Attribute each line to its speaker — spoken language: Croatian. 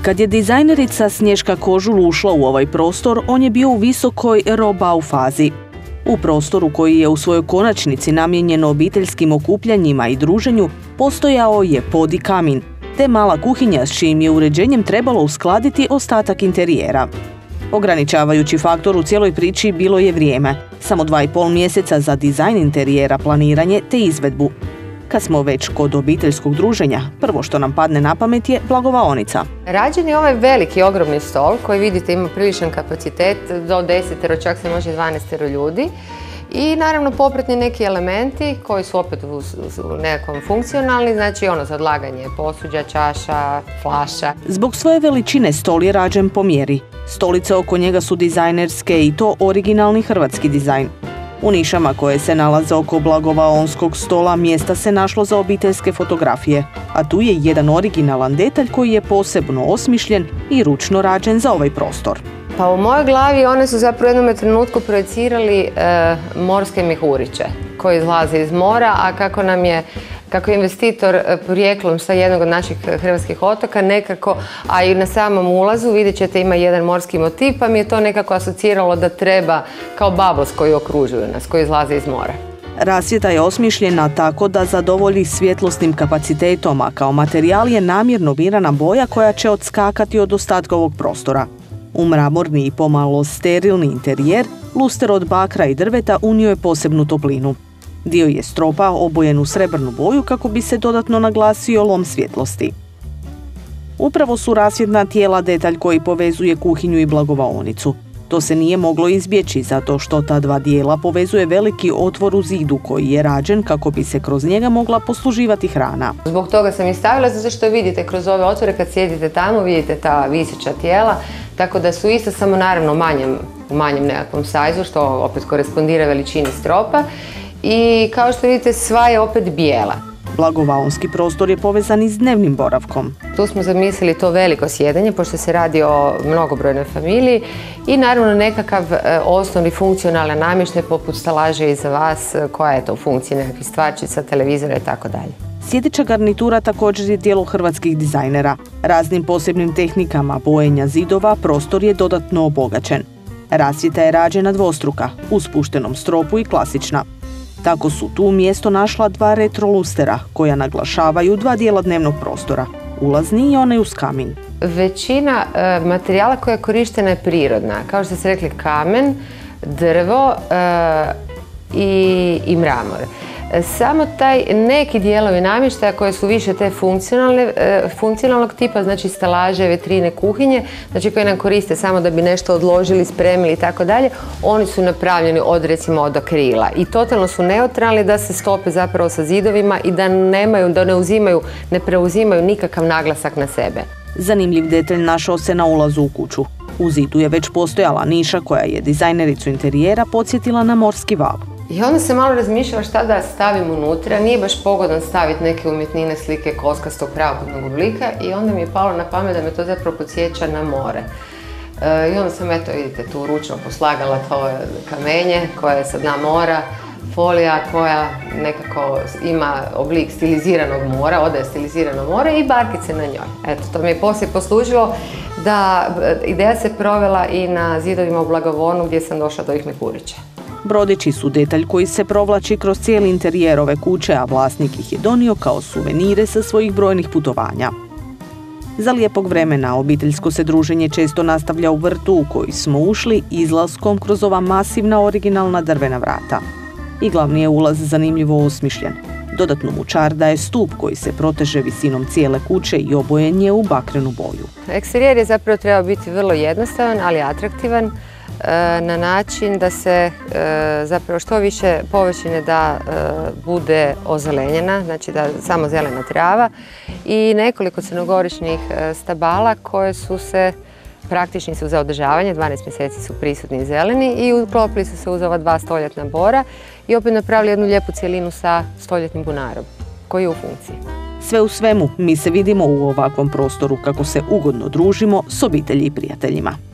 Speaker 1: Kad je dizajnerica Snješka Kožul ušla u ovaj prostor, on je bio u visokoj roh-bau fazi. U prostoru koji je u svojoj konačnici namijenjen obiteljskim okupljanjima i druženju postojao je pod i kamin, te mala kuhinja s čijim je uređenjem trebalo uskladiti ostatak interijera. Ograničavajući faktor u cijeloj priči bilo je vrijeme, samo 2,5 mjeseca za dizajn interijera, planiranje te izvedbu. Kad smo već kod obiteljskog druženja, prvo što nam padne na pamet je blagovaonica.
Speaker 2: Rađen je ovaj veliki, ogromni stol koji vidite ima priličan kapacitet, do 10, čak se može 12 ljudi. I naravno popratni neki elementi koji su opet u nekom funkcionalni, znači za odlaganje posuđa, čaša, flaša.
Speaker 1: Zbog svoje veličine stol je rađen po mjeri. Stolice oko njega su dizajnerske i to originalni hrvatski dizajn. U nišama koje se nalaze oko blagovaonskog stola mjesta se našlo za obiteljske fotografije, a tu je jedan originalan detalj koji je posebno osmišljen i ručno rađen za ovaj prostor.
Speaker 2: Pa u mojoj glavi one su zapravo u jednom trenutku projecirali morske mihuriće koji izlaze iz mora, a kako je investitor porijeklom sa jednog od naših hrvatskih otoka nekako, a i na samom ulazu vidjet ćete ima jedan morski motiv, pa mi je to nekako asociralo da treba kao babos koji okružuju nas, koji izlaze iz mora.
Speaker 1: Rasvjeta je osmišljena tako da zadovolji svjetlosnim kapacitetom, a kao materijal je namjerno birana boja koja će odskakati od ostatka ovog prostora. U mramorni i pomalo sterilni interijer, luster od bakra i drveta unio je posebnu toplinu. Dio je stropa obojen u srebrnu boju kako bi se dodatno naglasio lom svjetlosti. Upravo su rasvjetna tijela detalj koji povezuje kuhinju i blagovaonicu. To se nije moglo izbjeći zato što ta dva dijela povezuje veliki otvor u zidu koji je rađen kako bi se kroz njega mogla posluživati hrana.
Speaker 2: Zbog toga sam i stavila, zato što vidite kroz ove otvore kad sjedite tamo, vidite ta viseća tijela, tako da su isto samo naravno u manjem nekakvom sajzu, što opet korespondira veličini stropa. I kao što vidite, sva je opet bijela.
Speaker 1: Blagovaonski prostor je povezan i s dnevnim boravkom.
Speaker 2: Tu smo zamislili to veliko sjedanje, pošto se radi o mnogobrojnoj familiji i naravno nekakav osnovni funkcionalan namještaj poput stalaže iza vas, koja je to u funkciji nekakvih stvarčica, televizora i tako dalje.
Speaker 1: Sjedeća garnitura također je djelo hrvatskih dizajnera. Raznim posebnim tehnikama bojenja zidova prostor je dodatno obogaćen. Rasvjeta je rađena dvostruka, u spuštenom stropu i klasična. Tako su tu mjesto našla dva retro lustera koja naglašavaju dva dijela dnevnog prostora, ulazni i onaj uz kamin.
Speaker 2: Većina materijala koja je korištena je prirodna, kao što ste rekli kamen, drvo i mramor. Samo taj neki dijelovi namještaja koje su više te funkcionalnog tipa, znači stalaže, vitrine, kuhinje, znači koje nam koriste samo da bi nešto odložili, spremili i tako dalje, oni su napravljeni od akrila i totalno su neutralni da se stope zapravo sa zidovima i da ne preuzimaju nikakav naglasak na sebe.
Speaker 1: Zanimljiv detalj našao se na ulazu u kuću. U zidu je već postojala niša koja je dizajnericu interijera podsjetila na morski val.
Speaker 2: I onda se malo razmišljala šta da stavim unutra, nije baš pogodan staviti neke umjetnine, slike koskastog pravokutnog oblika i onda mi je palo na pamet da me to zapravo podsjeća na more. I onda sam, vidite, tu ručno poslagala to kamenje koje je sa dna mora, folija koja nekako ima oblik stiliziranog mora, odaje stilizirano more i barkice na njoj. To mi je poslije poslužilo da ideja se provela i na zidovima u Blagovonu gdje sam došla do ovih mihurića.
Speaker 1: Brodići su detalj koji se provlači kroz cijeli interijer ove kuće, a vlasnik ih je donio kao suvenire sa svojih brojnih putovanja. Za lijepog vremena obiteljsko se druženje često nastavlja u vrtu u koji smo ušli izlaskom kroz ova masivna originalna drvena vrata. I glavni je ulaz zanimljivo osmišljen. Dodatno mu čar daje stup koji se proteže visinom cijele kuće i obojen je u bakrenu boju.
Speaker 2: Eksterijer je zapravo trebao biti vrlo jednostavan, ali atraktivan, na način da se zapravo što više površine da bude ozelenjena, znači da samo zelena trava i nekoliko crnogoričnih stabala koje su praktični su za održavanje, 12 mjeseci su prisutni i zeleni i uklopili su se uz ova dva stoljetna bora i opet napravili jednu lijepu cjelinu sa stoljetnim bunarom koji je u funkciji.
Speaker 1: Sve u svemu, mi se vidimo u ovakvom prostoru kako se ugodno družimo s obitelji i prijateljima.